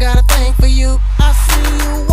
got a thing for you. I see you